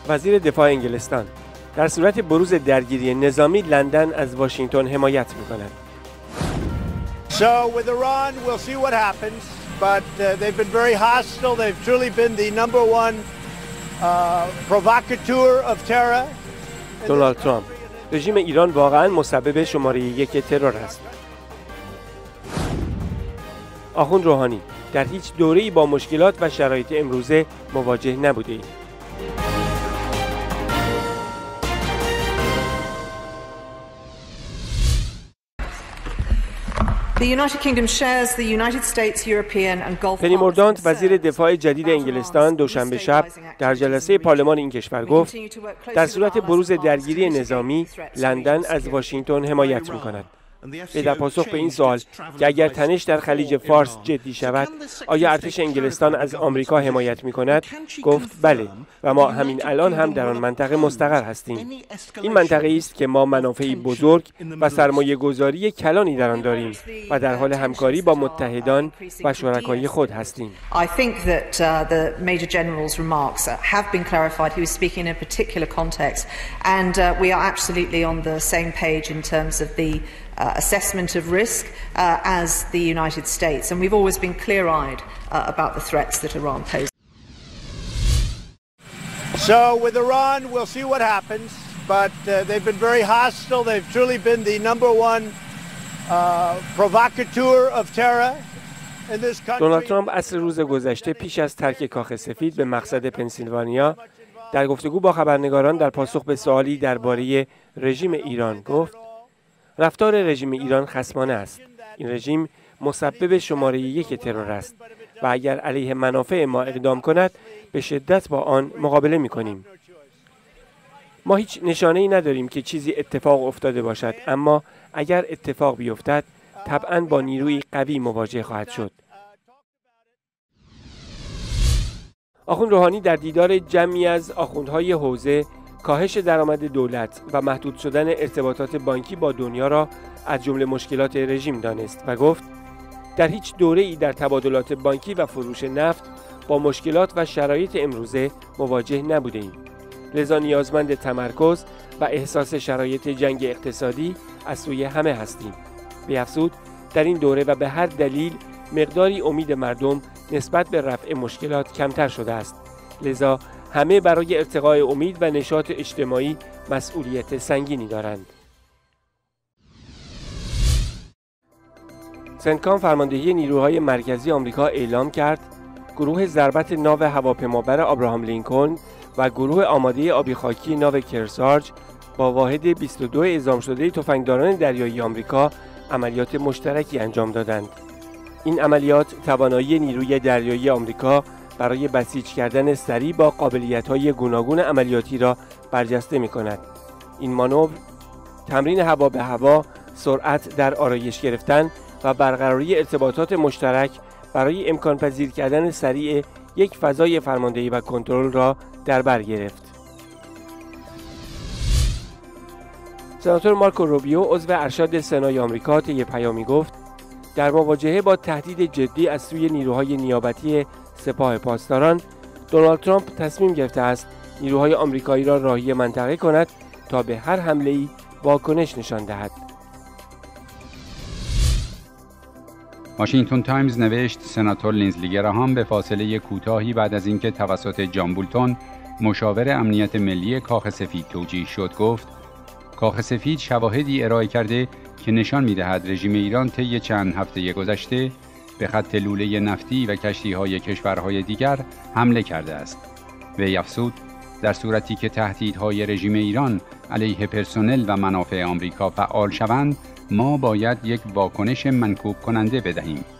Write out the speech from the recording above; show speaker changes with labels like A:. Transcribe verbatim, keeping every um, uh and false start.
A: وزیر دفاع انگلستان: در صورت بروز درگیری نظامی لندن از واشنگتن حمایت می‌کند.
B: So with Iran we'll see what happens, but uh, they've been very hostile. They've truly been the number one uh, provocateur of terror.
A: دونالد ترامپ: رژیم ایران واقعاً مسبب شماره یک ترور است. آخوند روحانی: در هیچ دوره‌ای با مشکلات و شرایط امروزه مواجه نبوده‌ایم. پنی موردانت، وزیر دفاع جدید انگلستان، دوشنبه شب در جلسه پارلمان این کشور گفت در صورت بروز درگیری نظامی لندن از واشنگتن حمایت می‌کند. و در پاسخ به این سوال که اگر تنش در خلیج فارس جدی شود آیا ارتش انگلستان از آمریکا حمایت می‌کند، گفت بله و ما همین الان هم در آن منطقه مستقر هستیم. این منطقه است که ما منافعی بزرگ و سرمایه گذاری کلانی در آن داریم و در حال همکاری با متحدان و شرکای خود هستیم.
C: I think that uh, the Major General's remarks have been clarified. He was speaking in a particular context and uh, we are absolutely on the same page in terms of the Uh, assessment of risk uh, as the United States, and we've always been clear-eyed uh, about the threats that Iran poses.
B: So with Iran we'll see what happens, but uh, they've been very hostile. They've truly been the number one uh, provocateur of terror in this country.
A: دونالد ترامپ عصر روز گذشته پیش از ترک کاخ سفید به مقصد پنسیلوانیا در گفتگو با خبرنگاران در پاسخ به سوالی درباره رژیم ایران گفت رفتار رژیم ایران خصمانه است. این رژیم مسبب شماره یک ترور است و اگر علیه منافع ما اقدام کند به شدت با آن مقابله می کنیم. ما هیچ نشانه‌ای نداریم که چیزی اتفاق افتاده باشد، اما اگر اتفاق بیفتد طبعاً با نیروی قوی مواجه خواهد شد. آخوند روحانی در دیدار جمعی از آخوندهای حوزه کاهش درآمد دولت و محدود شدن ارتباطات بانکی با دنیا را از جمله مشکلات رژیم دانست و گفت در هیچ دوره‌ای در تبادلات بانکی و فروش نفت با مشکلات و شرایط امروزه مواجه نبوده‌ایم. لذا نیازمند تمرکز و احساس شرایط جنگ اقتصادی از سوی همه هستیم. بی‌افزود در این دوره و به هر دلیل مقداری امید مردم نسبت به رفع مشکلات کمتر شده است. لذا همه برای ارتقای امید و نشاط اجتماعی مسئولیت سنگینی دارند. سنتکام، فرماندهی نیروهای مرکزی آمریکا، اعلام کرد گروه ضربت ناو هواپیمابر آبراهام لینکلن و گروه آماده آبی خاکی ناو کرسارج با واحد بیست و دو اعزام شده تفنگداران دریایی آمریکا عملیات مشترکی انجام دادند. این عملیات توانایی نیروی دریایی آمریکا برای بسیج کردن سریع با قابلیت‌های گوناگون عملیاتی را برجسته می‌کند. این مانور تمرین هوا به هوا، سرعت در آرایش گرفتن و برقراری ارتباطات مشترک برای امکان پذیر کردن سریع یک فضای فرماندهی و کنترل را در بر گرفت. سناتور مارکو روبیو، عضو ارشد سنای آمریکا، طی پیامی گفت در مواجهه با تهدید جدی از سوی نیروهای نیابتی سپاه پاسداران، دونالد ترامپ تصمیم گرفته است نیروهای آمریکایی را راهی منطقه کند تا به هر حمله‌ای واکنش نشان دهد.
D: واشنگتن تایمز نوشت سناتور لینزلی گراهام به فاصله کوتاهی بعد از اینکه توسط جان بولتون، مشاور امنیت ملی کاخ سفید توجیه شد، گفت کاخ سفید شواهدی ارائه کرده که نشان می‌دهد رژیم ایران طی چند هفته گذشته به خط لوله نفتی و کشتی‌های کشورهای دیگر حمله کرده است. وی افزود در صورتی که تهدیدهای رژیم ایران علیه پرسنل و منافع آمریکا فعال شوند، ما باید یک واکنش منکوب کننده بدهیم.